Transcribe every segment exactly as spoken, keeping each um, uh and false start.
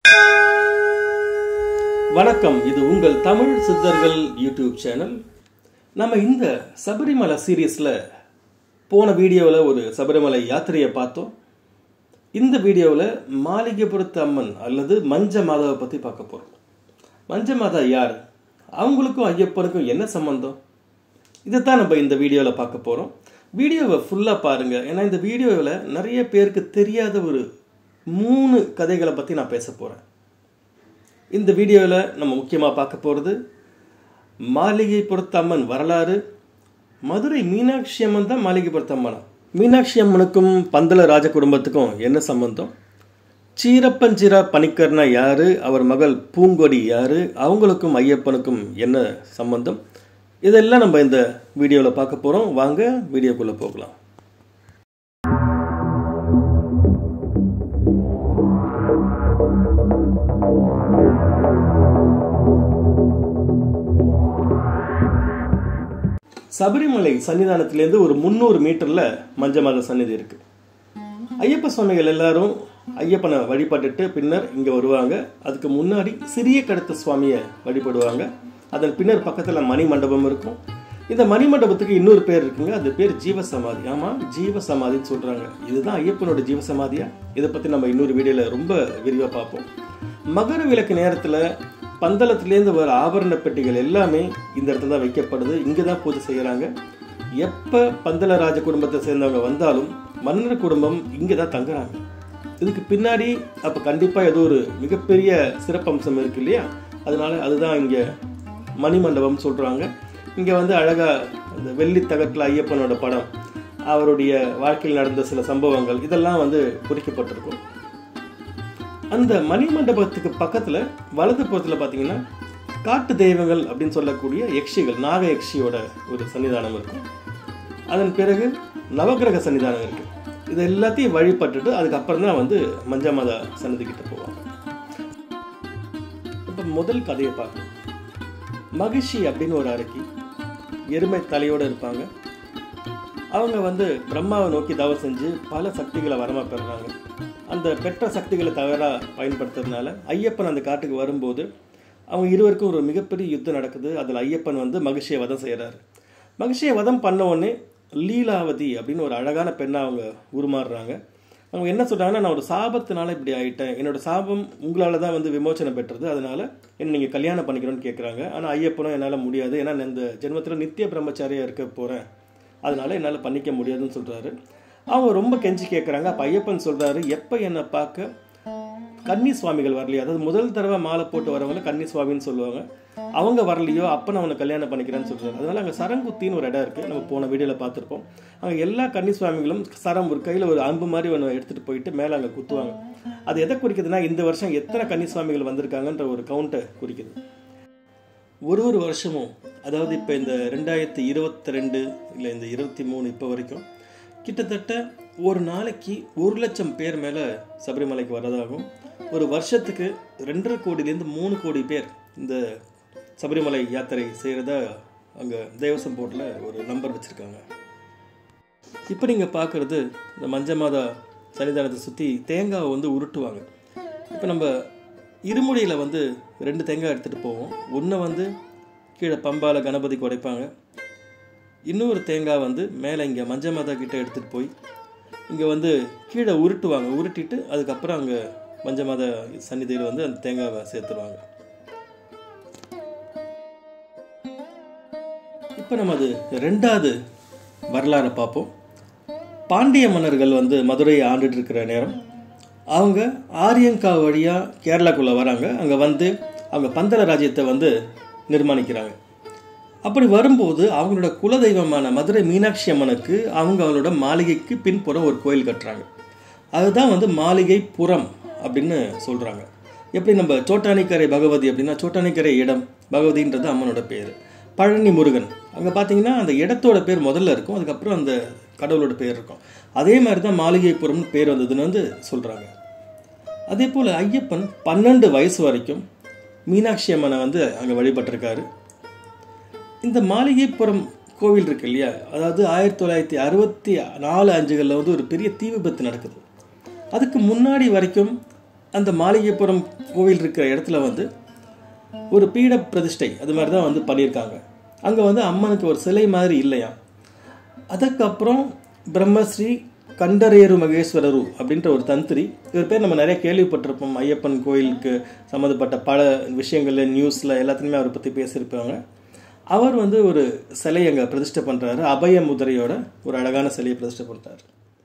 வணக்கம், இது உங்கள் தமிழ் சித்தர்கள் யூடியூப் சேனல். நம்ம இந்த சபரிமலை சீரீஸில் போன வீடியோவில் ஒரு சபரிமலை யாத்திரையை பார்த்தோம். இந்த வீடியோவில் மாளிகைபுரத்து அம்மன் அல்லது மஞ்ச மாதாவை பற்றி பார்க்க போகிறோம். மஞ்ச மாதா யார், அவங்களுக்கும் ஐயப்பனுக்கும் என்ன சம்பந்தம், இதைத்தான் நம்ம இந்த வீடியோவில் பார்க்க போகிறோம். வீடியோவை ஃபுல்லாக பாருங்கள், ஏன்னா இந்த வீடியோவில் நிறைய பேருக்கு தெரியாத ஒரு மூணு கதைகளை பற்றி நான் பேச போகிறேன். இந்த வீடியோவில் நம்ம முக்கியமாக பார்க்க போகிறது மாளிகைபுரத்து அம்மன் வரலாறு. மதுரை மீனாட்சி அம்மன் தான் மாளிகைபுரத்து அம்மனா? மீனாட்சி அம்மனுக்கும் பந்தல ராஜ குடும்பத்துக்கும் என்ன சம்பந்தம்? சீரப்பஞ்சிரா பணிக்கர்னா யாரு, அவர் மகள் பூங்கொடி யாரு, அவங்களுக்கும் ஐயப்பனுக்கும் என்ன சம்பந்தம், இதெல்லாம் நம்ம இந்த வீடியோவில் பார்க்க போகிறோம். வாங்க வீடியோக்குள்ளே போகலாம். சபரிமலை சன்னிதானத்திலேருந்து ஒரு முந்நூறு மீட்டர்ல மஞ்ச மாதா சன்னிதி இருக்கு. ஐயப்ப சுவாமிகள் எல்லாரும் ஐயப்பனை வழிபட்டுட்டு பின்னர் இங்க வருவாங்க. அதுக்கு முன்னாடி சிறிய கடத்த சுவாமியை வழிபடுவாங்க. அதன் பின்னர் பக்கத்துல மணி மண்டபம் இருக்கும். இந்த மணி மண்டபத்துக்கு இன்னொரு பேர் இருக்குங்க, அது பேர் ஜீவசமாதி. ஆமா, ஜீவசமாதின்னு சொல்றாங்க. இதுதான் ஐயப்பனோட ஜீவசமாதியா? இதை பத்தி நம்ம இன்னொரு வீடியோல ரொம்ப விரிவா பார்ப்போம். மகர விளக்கு நேரத்துல பந்தளத்திலேருந்து வர ஆபரண பெட்டிகள் எல்லாமே இந்த இடத்துல தான் வைக்கப்படுது. இங்கே தான் பூஜை செய்கிறாங்க. எப்போ பந்தள ராஜ குடும்பத்தை சேர்ந்தவங்க வந்தாலும் மன்னர் குடும்பம் இங்கே தான் தங்குறாங்க. இதுக்கு பின்னாடி அப்போ கண்டிப்பாக ஏதோ ஒரு மிகப்பெரிய சிறப்பம்சம் இருக்கு இல்லையா? அதனால அதுதான் இங்கே மணிமண்டபம் சொல்கிறாங்க. இங்கே வந்து அழகாக அந்த வெள்ளி தகட்டில் ஐயப்பனோட படம், அவருடைய வாழ்க்கையில் நடந்த சில சம்பவங்கள் இதெல்லாம் வந்து குறிக்கப்பட்டிருக்கும். அந்த மணி மண்டபத்துக்கு பக்கத்தில் வலது புறத்தில் பார்த்தீங்கன்னா காட்டு தெய்வங்கள் அப்படின்னு சொல்லக்கூடிய யக்ஷிகள், நாக யக்ஷியோட ஒரு சன்னிதானம் இருக்கும். அதன் பிறகு நவகிரக சன்னிதானம் இருக்கு. இது எல்லாத்தையும் வழிபட்டுட்டு அதுக்கப்புறம் தான் வந்து மஞ்ச மாதா சன்னதி கிட்ட போவாங்க. இப்போ முதல் கதையை பார்க்கணும். மகிஷி அப்படின்னு ஒரு அரக்கி எருமை தலையோடு இருப்பாங்க. அவங்க வந்து பிரம்மாவை நோக்கி தவம் செஞ்சு பல சக்திகளை வரமா பெறுறாங்க. அந்த பெற்ற சக்திகளை தவறாக பயன்படுத்துறதுனால ஐயப்பன் அந்த காட்டுக்கு வரும்போது அவங்க இருவருக்கும் ஒரு மிகப்பெரிய யுத்தம் நடக்குது. அதில் ஐயப்பன் வந்து மகிஷியை வதம் செய்கிறாரு. மகிஷியை வதம் பண்ண உடனே லீலாவதி அப்படின்னு ஒரு அழகான பெண்ணை அவங்க உருமாறுறாங்க. அவங்க என்ன சொல்கிறாங்கன்னா, நான் ஒரு சாபத்தினால இப்படி ஆகிட்டேன், என்னோட சாபம் உங்களால் தான் வந்து விமோச்சனம் பெற்றது, அதனால என்ன நீங்கள் கல்யாணம் பண்ணிக்கணும்னு கேட்குறாங்க. ஆனால் ஐயப்பனும் என்னால் முடியாது, ஏன்னா நான் இந்த ஜென்மத்தில் நித்திய பிரம்மச்சாரியாக இருக்க போகிறேன், அதனால என்னால் பண்ணிக்க முடியாதுன்னு சொல்கிறாரு. அவங்க ரொம்ப கெஞ்சி கேட்குறாங்க. அப்போ ஐயப்பன் சொல்கிறாரு, எப்போ என்னை பார்க்க கன்னி சுவாமிகள் வரலையோ, அதாவது முதல் தடவை மாலை போட்டு வரவங்க கன்னி சுவாமின்னு சொல்லுவாங்க, அவங்க வரலையோ அப்போ நான் அவனை கல்யாணம் பண்ணிக்கிறேன்னு சொல்கிறாரு. அதனால அங்கே சரங்குத்தின்னு ஒரு இடம் இருக்குது, நம்ம போன வீடியோவில் பார்த்துருப்போம். அங்கே எல்லா கன்னி சுவாமிகளும் சரம் ஒரு கையில் ஒரு அம்பு மாதிரி ஒன்று எடுத்துகிட்டு போயிட்டு மேலே அங்கே குத்துவாங்க. அது எதை குறிக்குதுன்னா, இந்த வருஷம் எத்தனை கன்னி சுவாமிகள் வந்திருக்காங்கன்ற ஒரு கவுண்ட்டை குறிக்குது. ஒரு ஒரு வருஷமும், அதாவது இப்போ இந்த ரெண்டாயிரத்தி இருபத்தி ரெண்டு இல்லை இந்த இருபத்தி மூணு இப்போ வரைக்கும் கிட்டத்தட்ட ஒரு நாளைக்கு ஒரு லட்சம் பேர் மேலே சபரிமலைக்கு வர்றதாகும். ஒரு வருஷத்துக்கு ரெண்டரை கோடியிலேருந்து மூணு கோடி பேர் இந்த சபரிமலை யாத்திரை செய்கிறதா அங்கே தேவசம் போர்ட்டில் ஒரு நம்பர் வச்சுருக்காங்க. இப்போ நீங்கள் பார்க்குறது இந்த மஞ்ச மாதா சன்னிதானத்தை சுற்றி தேங்காவை வந்து உருட்டுவாங்க. இப்போ நம்ம இருமுடியில் வந்து ரெண்டு தேங்காய் எடுத்துகிட்டு போவோம். ஒன்று வந்து கீழே பம்பால கணபதிக்கு உடைப்பாங்க, இன்னொரு தேங்காய் வந்து மேலே இங்கே மஞ்ச மாதா கிட்ட எடுத்துகிட்டு போய் இங்கே வந்து கீழே உருட்டுவாங்க. உருட்டிட்டு அதுக்கப்புறம் அங்கே மஞ்ச மாதா சன்னிதியில் வந்து அந்த தேங்காவை சேர்த்துருவாங்க. இப்போ நம்ம அது ரெண்டாவது வரலாறை பார்ப்போம். பாண்டிய மன்னர்கள் வந்து மதுரையை ஆண்டுட்டு இருக்கிற நேரம் அவங்க ஆரியங்கா வழியாக கேரளாக்குள்ளே வராங்க. அங்கே வந்து அவங்க பந்தல ராஜ்யத்தை வந்து நிர்மாணிக்கிறாங்க. அப்படி வரும்போது அவங்களோட குலதெய்வமான மதுரை மீனாட்சி அம்மனுக்கு அவங்க அவங்களோட மாளிகைக்கு பின்புறம் ஒரு கோயில் கட்டுறாங்க. அதுதான் வந்து மாளிகை புறம் அப்படின்னு சொல்கிறாங்க. எப்படி நம்ம சோட்டானிக்கரை பகவதி அப்படின்னா சோட்டானிக்கரை இடம், பகவதின்றது அம்மனோட பேர். பழனி முருகன் அங்கே பார்த்தீங்கன்னா அந்த இடத்தோட பேர் முதல்ல இருக்கும், அதுக்கப்புறம் அந்த கடவுளோட பேர் இருக்கும். அதே மாதிரி தான் மாளிகைப்புறம்னு பேர் வந்ததுன்னு வந்து சொல்கிறாங்க. அதே போல் ஐயப்பன் பன்னெண்டு வயசு வரைக்கும் மீனாட்சி அம்மனை வந்து அங்கே வழிபட்டிருக்காரு. இந்த மாளிகைப்புறம் கோவில் இருக்கு இல்லையா, அதாவது ஆயிரத்தி தொள்ளாயிரத்தி அறுபத்தி நாலு அஞ்சுகளில் வந்து ஒரு பெரிய தீ விபத்து நடக்குது. அதுக்கு முன்னாடி வரைக்கும் அந்த மாளிகைப்புறம் கோவில் இருக்கிற இடத்துல வந்து ஒரு பீட பிரதிஷ்டை அது மாதிரி தான் வந்து பண்ணியிருக்காங்க. அங்கே வந்து அம்மனுக்கு ஒரு சிலை மாதிரி இல்லையா. அதுக்கப்புறம் பிரம்மஸ்ரீ கண்டரேரு மகேஸ்வரரு அப்படின்ற ஒரு தந்திரி, இவர் பேர் நம்ம நிறைய கேள்விப்பட்டிருப்போம். ஐயப்பன் கோயிலுக்கு சம்மந்தப்பட்ட பல விஷயங்கள்ல நியூஸில் எல்லாத்துலேயுமே அவரை பற்றி பேசியிருப்பாங்க. அவர் வந்து ஒரு சிலை அங்கே பிரதிஷ்டை பண்ணுறாரு. அபய முதிரையோட ஒரு அழகான சிலையை பிரதிஷ்டை பண்ணுறாரு.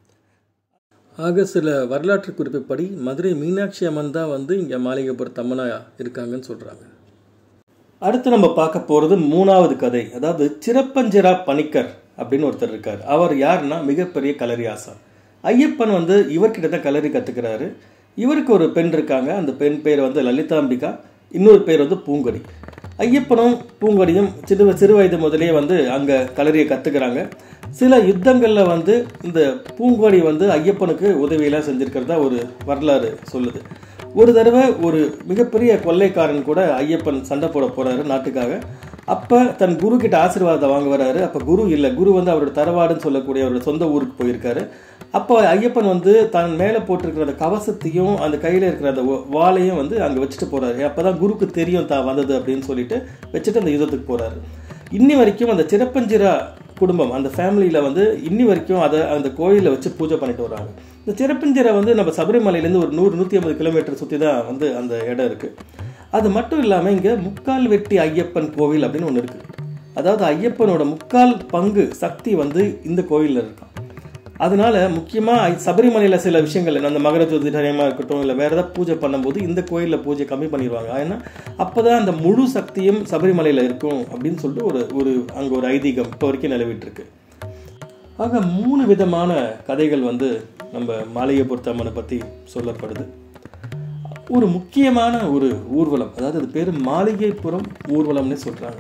ஆக சில வரலாற்று குறிப்புப்படி மதுரை மீனாட்சி அம்மன் தான் வந்து இங்கே மாளிகைப்புறத்து அம்மனாக இருக்காங்கன்னு சொல்கிறாங்க. அடுத்து நம்ம பார்க்க போகிறது மூணாவது கதை. அதாவது சிறப்பஞ்சிரா பணிக்கர் அப்படின்னு ஒருத்தர் இருக்கார். அவர் யாருன்னா மிகப்பெரிய களரி ஆசான். ஐயப்பன் வந்து இவர்கிட்ட தான் களரி கற்றுக்கிறாரு. இவருக்கு ஒரு பெண் இருக்காங்க. அந்த பெண் பேர் வந்து லலிதாம்பிகா, இன்னொரு பேர் வந்து பூங்கொடி. ஐயப்பனும் பூங்கொடியும் சிறு சிறு வயது முதலே வந்து அங்கே களரியை கற்றுக்கிறாங்க. சில யுத்தங்களில் வந்து இந்த பூங்கொடி வந்து ஐயப்பனுக்கு உதவியெல்லாம் செஞ்சுருக்கிறதா ஒரு வரலாறு சொல்லுது. ஒரு தடவை ஒரு மிகப்பெரிய கொள்ளைக்காரன் கூட ஐயப்பன் சண்டை போட போகிறாரு நாட்டுக்காக. அப்போ தன் குரு கிட்ட ஆசீர்வாதத்தை வாங்க வர்றாரு. அப்போ குரு இல்லை, குரு வந்து அவரோட தரவாடுன்னு சொல்லக்கூடிய அவரோட சொந்த ஊருக்கு போயிருக்காரு. அப்போ ஐயப்பன் வந்து தன் மேலே போட்டிருக்கிற அந்த கவசத்தையும் அந்த கையில் இருக்கிற அந்த வாளையும் வந்து அங்கே வச்சுட்டு போகிறாரு. அப்போ தான் குருக்கு தெரியும் தான் வந்தது அப்படின்னு சொல்லிட்டு வச்சுட்டு அந்த யுத்தத்துக்கு போகிறாரு. இன்னி வரைக்கும் அந்த சிறப்பஞ்சிரா குடும்பம், அந்த ஃபேமிலியில் வந்து இன்னி வரைக்கும் அதை அந்த கோயிலில் வச்சு பூஜை பண்ணிட்டு வராங்க. இந்த சிறப்பஞ்சிரா வந்து நம்ம சபரிமலையிலேருந்து ஒரு நூறு நூற்றி ஐம்பது கிலோமீட்டர் சுற்றி தான் வந்து அந்த இடம் இருக்குது. அது மட்டும் இல்லாமல் இங்கே முக்கால் வெட்டி ஐயப்பன் கோவில் அப்படின்னு ஒன்று இருக்குது. அதாவது ஐயப்பனோட முக்கால் பங்கு சக்தி வந்து இந்த கோயிலில் இருக்கான். அதனால முக்கியமாக சபரிமலையில் சில விஷயங்கள் அந்த மகர ஜோதி டைமாக இருக்கட்டும், இல்லை வேறு ஏதாவது பூஜை பண்ணும்போது இந்த கோயிலில் பூஜை கம்மி பண்ணிடுவாங்க. ஏன்னா அப்போ தான் அந்த முழு சக்தியும் சபரிமலையில் இருக்கும் அப்படின்னு சொல்லிட்டு ஒரு ஒரு அங்கே ஒரு ஐதீகம் இப்போ வரைக்கும் நிலவிட்டு இருக்கு. ஆக மூணு விதமான கதைகள் வந்து நம்ம மாளிகைப்புறத்து அம்மனை பற்றி சொல்லப்படுது. ஒரு முக்கியமான ஒரு ஊர்வலம், அதாவது அது பேர் மாளிகைப்புறம் ஊர்வலம்னு சொல்கிறாங்க.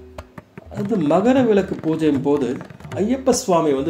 அது மகர விளக்கு பூஜையின் போது ஐயப்ப சுவாமி வந்து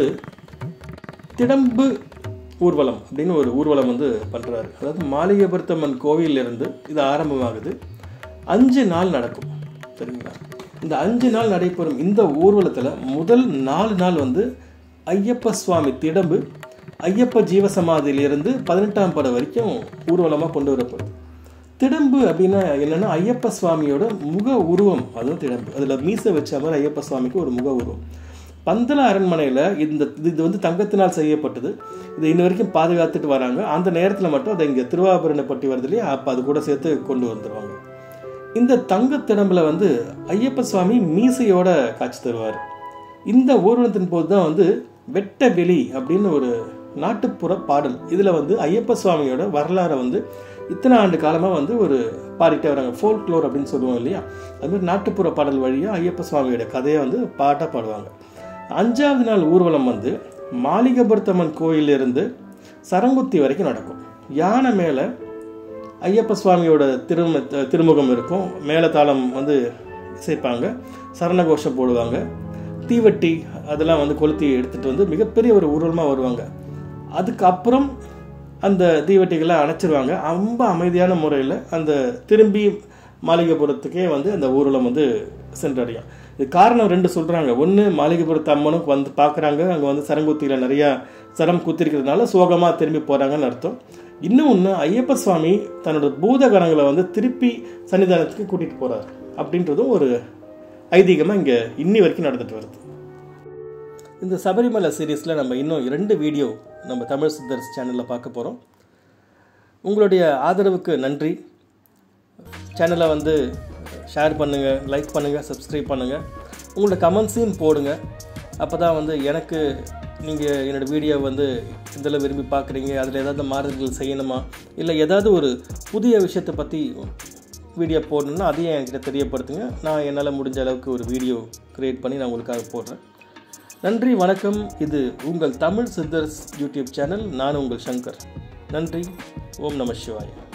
திடம்பு ஊர்வலம் அப்படின்னு ஒரு ஊர்வலம் வந்து பண்ணுறாரு. அதாவது மாளிகைப்புறத்து அம்மன் கோவிலிருந்து இது ஆரம்பமாகுது. அஞ்சு நாள் நடக்கும், சரிங்களா? இந்த அஞ்சு நாள் நடைபெறும் இந்த ஊர்வலத்தில் முதல் நாலு நாள் வந்து ஐயப்ப சுவாமி திடம்பு ஐயப்ப ஜீவசமாதியிலிருந்து பதினெட்டாம் படம் வரைக்கும் ஊர்வலமாக கொண்டு வரப்படுது. திடம்பு அப்படின்னா என்னென்னா ஐயப்ப சுவாமியோட முக உருவம், அதுவும் திடம்பு. அதில் மீசை வச்ச மாதிரி ஐயப்ப சுவாமிக்கு ஒரு முக உருவம். பந்தல அரண்மனையில் இந்த இது வந்து தங்கத்தினால் செய்யப்பட்டது. இது இன்ன வரைக்கும் பாதுகாத்துட்டு வராங்க. அந்த நேரத்தில் மட்டும் அதை இங்கே திருவாபரணப்பட்டி வருது இல்லையா, அப்போ அது கூட சேர்த்து கொண்டு வந்துடுவாங்க. இந்த தங்க திடம்புல வந்து ஐயப்ப சுவாமி மீசையோட காட்சி தருவார். இந்த ஊர்வலத்தின் போது தான் வந்து வெட்ட வெளி அப்படின்னு ஒரு நாட்டுப்புற பாடல், இதில் வந்து ஐயப்ப சுவாமியோட வரலாறை வந்து இத்தனை ஆண்டு காலமாக வந்து ஒரு பாடிட்டே வராங்க. ஃபோல்க்ளோர் அப்படின்னு சொல்லுவோம் இல்லையா, அது மாதிரி நாட்டுப்புற பாடல் வழியாக ஐயப்ப சுவாமியோட கதையை வந்து பாட்டாக பாடுவாங்க. அஞ்சாவது நாள் ஊர்வலம் வந்து மாளிகைப்புறத்து அம்மன் கோயிலிருந்து சரங்குத்தி வரைக்கும் நடக்கும். யானை மேலே ஐயப்ப சுவாமியோட திரும திருமுகம் இருக்கும். மேலதாளம் வந்து இசைப்பாங்க, சரணகோஷம் போடுவாங்க, தீவட்டி அதெல்லாம் வந்து கொளுத்தி எடுத்துகிட்டு வந்து மிகப்பெரிய ஒரு ஊர்வலமாக வருவாங்க. அதுக்கப்புறம் அந்த தீவட்டிகளை அணைச்சிருவாங்க. ரொம்ப அமைதியான முறையில் அந்த திரும்பி மாளிகைப்புறத்துக்கே வந்து அந்த ஊர்வலம் வந்து சென்றடையும். இது காரணம் ரெண்டு சொல்கிறாங்க. ஒன்று, மாளிகைப்புறத்து அம்மனுக்கு வந்து பார்க்குறாங்க, அங்கே வந்து சரங்குத்தியில் நிறையா சரம் குத்திருக்கிறதுனால சோகமாக திரும்பி போகிறாங்கன்னு அர்த்தம். இன்னும் ஒன்று, ஐயப்ப சுவாமி தன்னோட பூதகணங்களை வந்து திருப்பி சன்னிதானத்துக்கு கூட்டிகிட்டு போகிறார் அப்படின்றதும் ஒரு ஐதீகமாக இங்கே இன்னி வரைக்கும் நடந்துட்டு வருது. இந்த சபரிமலை சீரீஸில் நம்ம இன்னும் இரண்டு வீடியோ நம்ம தமிழ் சித்தர்ஸ் சேனலில் பார்க்க போகிறோம். உங்களுடைய ஆதரவுக்கு நன்றி. சேனலை வந்து ஷேர் பண்ணுங்கள், லைக் பண்ணுங்கள், சப்ஸ்கிரைப் பண்ணுங்கள், உங்களோட கமெண்ட்ஸையும் போடுங்க. அப்போ தான் வந்து எனக்கு நீங்கள் என்னோடய வீடியோ வந்து இதில் விரும்பி பார்க்குறீங்க, அதில் ஏதாவது மாறுதல்கள் செய்யணுமா, இல்லை ஏதாவது ஒரு புதிய விஷயத்தை பற்றி வீடியோ போடணுன்னா அதையும் என்கிட்ட தெரியப்படுத்துங்க. நான் என்னால் முடிஞ்ச அளவுக்கு ஒரு வீடியோ க்ரியேட் பண்ணி நான் உங்களுக்காக போடுறேன். நன்றி, வணக்கம். இது உங்கள் தமிழ் சித்தர்ஸ் யூடியூப் சேனல். நான் உங்கள் சங்கர். நன்றி. ஓம் நம சிவாய.